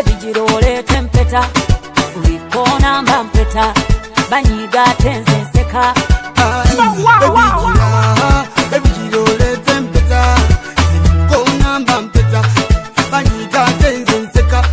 baby girole tempeta ulikona mbampeta banyiga tenze nseka baby girole tempeta ulikona mbampeta banyiga tenze nseka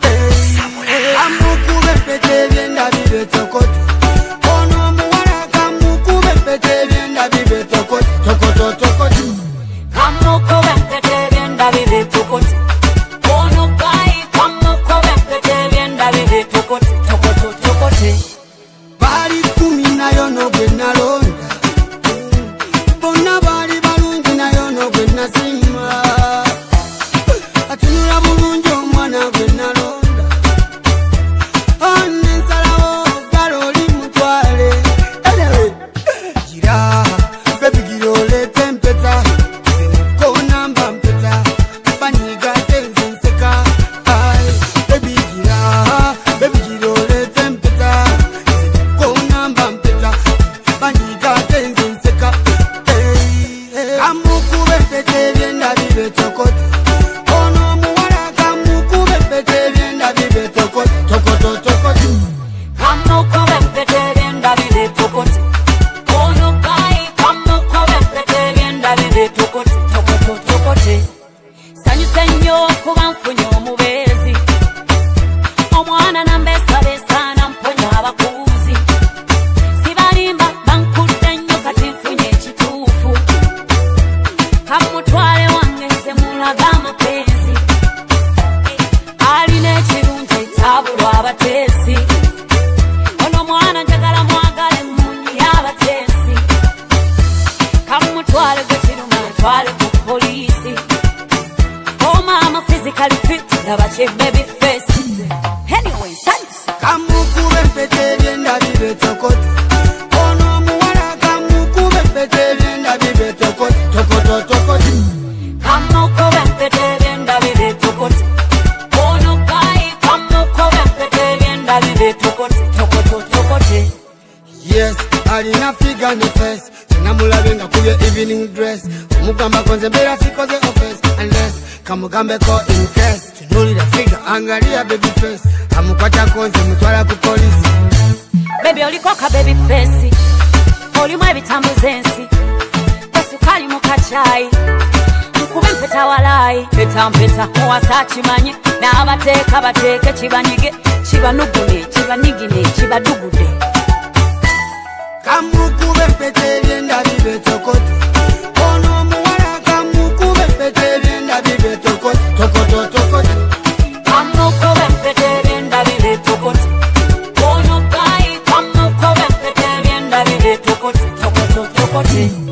amukube pete byenda bibe tokoto ono muwala kamukube pete byenda bibe tokoto tokoto tokoto kamukube pete byenda bibe tokoto ono kai kamukube pete byenda bibe tokoto tokoto tokoto bali kumi nayo no gwenalonda bonna bali balungi nayo no gwenasima atunula bulungi omwana gwenalonda baby girole tempeta kona mbampeta banyiga tenze nseka baby girole tempeta kona mbampeta banyiga tenze nseka kamukube pete byenda bibe tokoto ono muwala kamukube pete byenda bibe tokoto tokoto tokoto kamukube pete byenda bibe tokoto sanyuse nnyo kuba nfunye omubeezi omwana nambesabesa namponya abakuuzi sibalimba bankudde nnyo kati nfunye ekituufu kamutwale wange nze mulaga amapeezi alina ekirungi tabulwa abateesi ono mwana njagala mwagale munyi abateesi kamutwale gwe kiruma ntwale ku poliisi mama physically fit never check baby face anyway thanks kamukube pete byenda bibe tokoto ono muwala kamukube pete byenda bibe tokoto tokoto tokoto kamukube pete byenda bibe tokoto ono kai kamukube pete byenda bibe tokoto tokoto tokoto yes alina figure ne face sinamulabe nga kubye evening dress omugamba konze mbera sikoze offense unless kamugambe ko in case tunulira figure angalia baby face amukwata konze mutwala ku police baby oliko ka baby face olimu ebitambuze ensi esukali mu kachai nkube mpeta walai peta mpeta muwasa kimanyi n'abateeka bateeke kibanyige kibanugune kibanigine kibadugude kamukube pete byenda bibe tokoto ono muwala kamukube pete byenda bibe tokoto tokoto tokoto kamukube pete byenda bibe tokoto ono kai kamukube pete byenda bibe tokoto tokoto tokoto